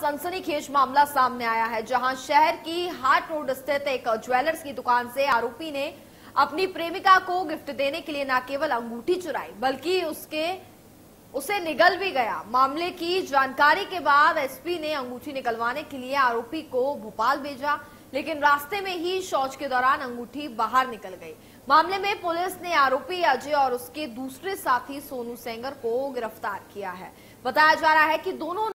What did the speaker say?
सनसनीखेज मामला सामने आया है, जहां शहर की हाट रोड स्थित एक ज्वेलर्स की दुकान से आरोपी ने अपनी प्रेमिका को गिफ्ट देने के लिए न केवल अंगूठी चुराई बल्कि उसे निगल भी गया। मामले की जानकारी के बाद एसपी ने अंगूठी निकलवाने के लिए आरोपी को भोपाल भेजा, लेकिन रास्ते में ही शौच के दौरान अंगूठी बाहर निकल गई। मामले में पुलिस ने आरोपी अजय और उसके दूसरे साथी सोनू सेंगर को गिरफ्तार किया है। बताया जा रहा है कि दोनों